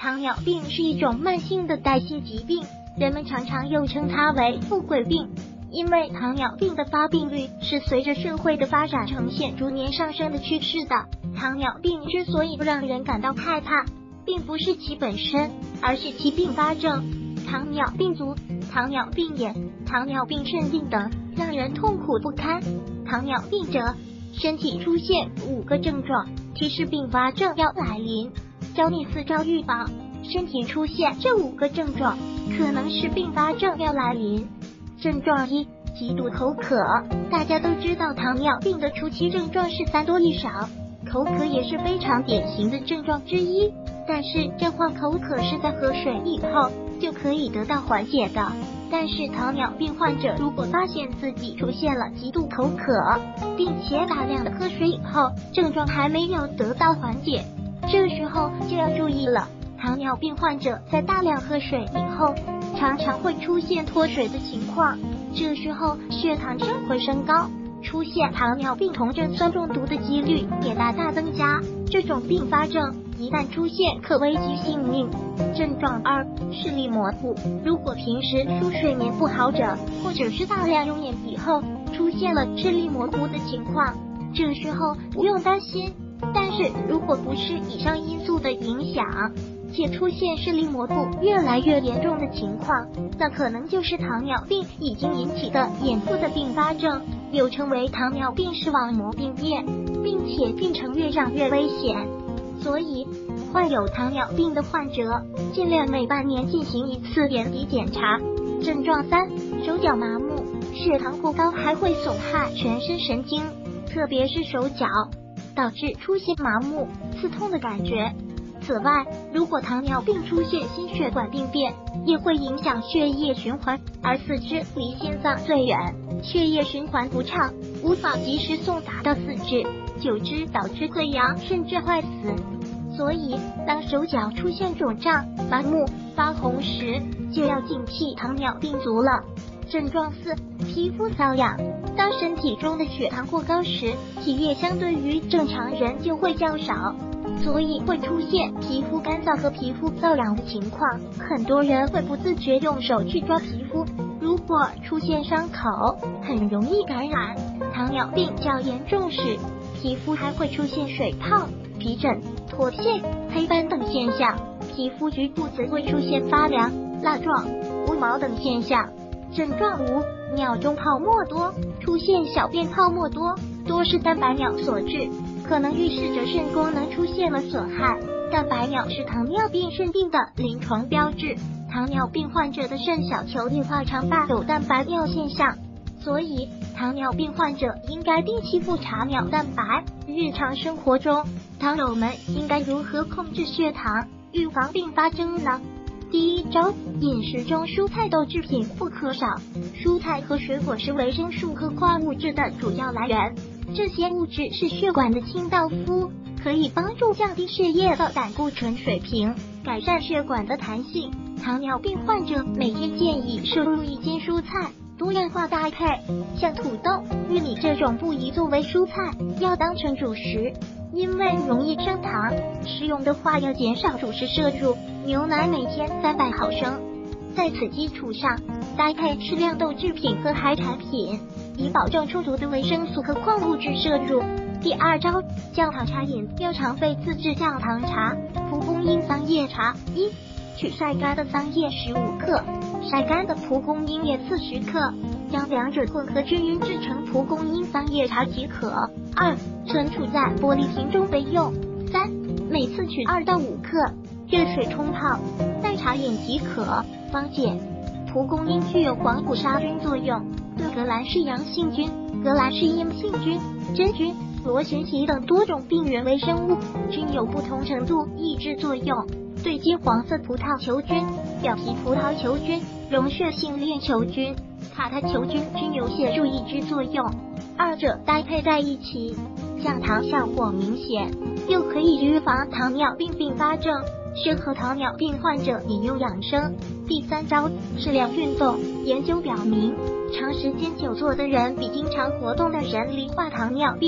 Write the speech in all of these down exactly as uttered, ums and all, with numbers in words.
糖尿病是一种慢性的代谢疾病，人们常常又称它为富贵病。因为糖尿病的发病率是随着社会的发展呈现逐年上升的趋势的。糖尿病之所以让人感到害怕，并不是其本身，而是其并发症。糖尿病足、糖尿病眼、糖尿病肾病等，让人痛苦不堪。糖尿病者，身体出现五个症状，提示并发症要来临。教你四招预防身体出现这五个症状，可能是并发症要来临。症状一，极度口渴。大家都知道糖尿病的初期症状是三多一少，口渴也是非常典型的症状之一。但是这患口渴是在喝水以后就可以得到缓解的。但是糖尿病患者如果发现自己出现了极度口渴，并且大量的喝水以后，症状还没有得到缓解，这时候就要注意了。糖尿病患者在大量喝水以后，常常会出现脱水的情况，这时候血糖值会升高，出现糖尿病酮症酸中毒的几率也大大增加。这种并发症一旦出现，可危及性命。症状二，视力模糊。如果平时熟睡眠不好者，或者是大量用眼以后出现了视力模糊的情况，这时候不用担心。但是如果不是以上因素的影响，且出现视力模糊越来越严重的情况，那可能就是糖尿病已经引起的眼部的并发症，又称为糖尿病视网膜病变，并且病程越长越危险。所以患有糖尿病的患者尽量每半年进行一次眼底检查。症状三，手脚麻木。血糖过高还会损害全身神经，特别是手脚，导致出现麻木、刺痛的感觉。此外，如果糖尿病出现心血管病变，也会影响血液循环，而四肢离心脏最远，血液循环不畅，无法及时送达到四肢，久之导致溃疡甚至坏死。所以当手脚出现肿胀、麻木、发红时，就要警惕糖尿病足了。症状四，皮肤瘙痒。当身体中的血糖过高时，体液相对于正常人就会较少，所以会出现皮肤干燥和皮肤瘙痒的情况。很多人会不自觉用手去抓皮肤，如果出现伤口，很容易感染。糖尿病较严重时，皮肤还会出现水泡、皮疹、脱屑、黑斑等现象，皮肤局部则会出现发凉、蜡状、无毛等现象。症状五，尿中泡沫多。出现小便泡沫多，多是蛋白尿所致，可能预示着肾功能出现了损害。蛋白尿是糖尿病肾病的临床标志，糖尿病患者的肾小球硬化常伴有蛋白尿现象，所以糖尿病患者应该定期复查尿蛋白。日常生活中，糖友们应该如何控制血糖，预防并发症呢？第一招，饮食中蔬菜豆制品不可少。蔬菜和水果是维生素和矿物质的主要来源，这些物质是血管的清道夫，可以帮助降低血液的胆固醇水平，改善血管的弹性。糖尿病患者每天建议摄入一斤蔬菜，多样化搭配，像土豆、玉米这种不宜作为蔬菜，要当成主食，因为容易升糖。食用的话要减少主食摄入，牛奶每天三百毫升。在此基础上，搭配适量豆制品和海产品，以保证充足的维生素和矿物质摄入。第二招，降糖茶饮要常备自制降糖茶。蒲公英桑叶茶一，取晒干的桑叶十五克，晒干的蒲公英叶四十克，将两者混合均匀制成蒲公英桑叶茶即可。二，存储在玻璃瓶中备用。三，每次取二到五克，热水冲泡，代茶饮即可。方解，蒲公英具有黄埔杀菌作用，对革兰氏阳性菌、革兰氏阴性菌、真菌、螺旋体等多种病原微生物均有不同程度抑制作用。对金黄色葡萄球菌、表皮葡萄球菌、溶血性链球菌、卡他球菌均有显著抑制作用，二者搭配在一起，降糖效果明显，又可以预防糖尿病并发症，适合糖尿病患者饮用养生。第三招，适量运动。研究表明，长时间久坐的人比经常活动的人罹患糖尿病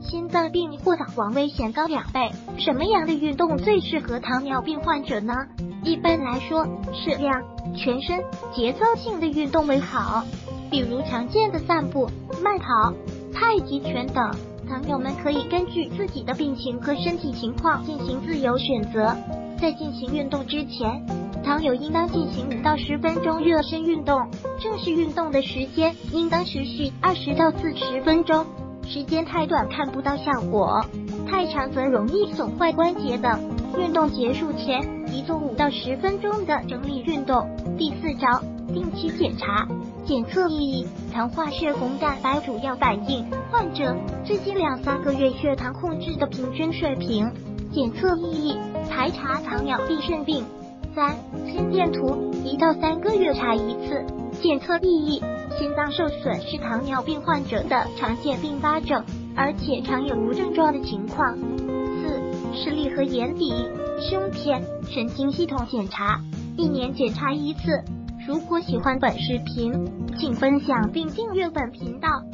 心脏病或脑亡危险高两倍。什么样的运动最适合糖尿病患者呢？一般来说，适量、全身、节奏性的运动为好，比如常见的散步、慢跑、太极拳等。糖友们可以根据自己的病情和身体情况进行自由选择。在进行运动之前，糖友应当进行五到十分钟热身运动，正式运动的时间应当持续二十到四十分钟，时间太短看不到效果，太长则容易损坏关节等。运动结束前宜做五到十分钟的整理运动。第四招，定期检查。检测意义：糖化血红蛋白主要反映患者最近两三个月血糖控制的平均水平。检测意义：排查糖尿病肾病。三、心电图，一到三个月查一次。检测意义：心脏受损是糖尿病患者的常见并发症，而且常有无症状的情况。四、视力和眼底、胸片、神经系统检查，一年检查一次。如果喜欢本视频，请分享并订阅本频道。